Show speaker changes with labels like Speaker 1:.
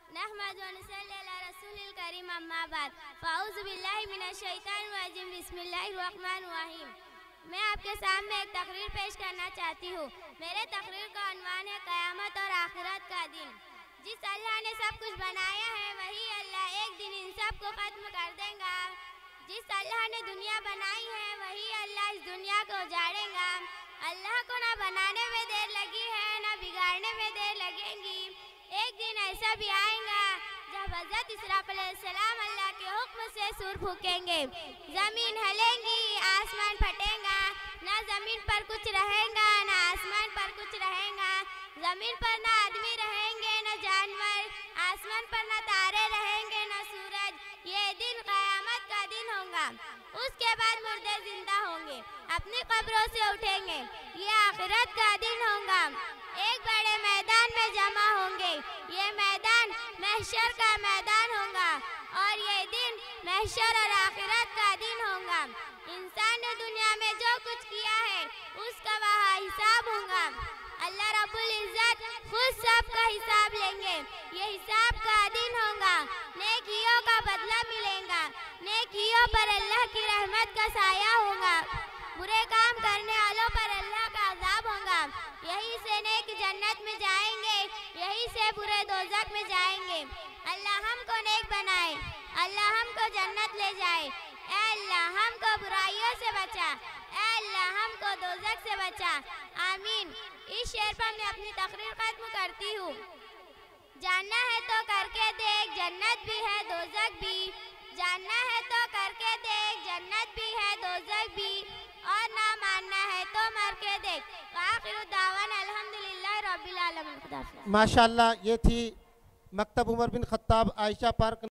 Speaker 1: नहमदु व नसल्ली अला रसूलिल करीम अम्मा बाद फ़ाऊज़ु बिल्लाहि मिनश शैतानिर रजीम बिस्मिल्लाहिर रहमानिर रहीम। मैं आपके सामने एक तकरीर पेश करना चाहती हूँ। मेरे तकरीर का अनवान है क़यामत और आखिरत का दिन। जिस अल्लाह ने सब कुछ बनाया है वही अल्लाह एक दिन इन सब को ख़त्म कर देगा। जिस अल्लाह ने दुनिया बनाई है वही अल्लाह इस दुनिया को उजाड़ेगा। अल्लाह को ना बनाने में देर लगी है ना बिगाड़ने में देर लगेगी। एक दिन ऐसा भी आएगा जब हज़रत इसराफील अलैहिस्सलाम अल्लाह के हुक्म से सूर फूकेंगे, जमीन हिलेगी, आसमान फटेगा, ना जमीन पर कुछ रहेगा ना आसमान पर कुछ रहेगा। जमीन पर ना आदमी रहेंगे ना जानवर, आसमान पर ना तारे रहेंगे ना सूरज। ये दिन क़यामत का दिन होगा। उसके बाद मुर्दे जिंदा होंगे, अपनी कब्रों से उठेंगे। ये आखिरत का दिन होगा। एक बड़े मैदान में जमा होंगे। ये मैदान महशर का मैदान होगा और ये दिन महशर और आखिरत का दिन होगा। इंसान ने दुनिया में जो कुछ किया है उसका वहाँ हिसाब होगा। अल्लाह रब्बुल इज़्ज़त खुद सबका हिसाब लेंगे। ये हिसाब का दिन होगा। नेकियों का बदला मिलेगा। नेकियों पर अल्लाह की रहमत का साया होगा। बुरे काम करने वालों पर अल्लाह का अज़ाब होगा। यहीं से नेक जन्नत में जाएंगे, यहीं से बुरे दोज़ख में जाएंगे। अल्लाह हमको नेक बनाए, अल्लाह हमको जन्नत ले जाए। ऐ अल्लाह हमको बुराइयों से बचा, ऐ अल्लाह हमको दोज़ख से बचा। आमीन। इस शेर पर मैं अपनी तकरीर खत्म करती हूँ। जानना है तो करके देख, जन्नत भी है दोज़ख भी। जानना है तो करके देख, जन्नत भी है दोज़ख भी। और ना मानना है तो मर के देख। आखिर दावाना अल्हम्दुलिल्लाह रब्बिल आलमीन।
Speaker 2: माशाअल्लाह। ये थी मकतब उमर बिन खत्ताब आयशा पार्क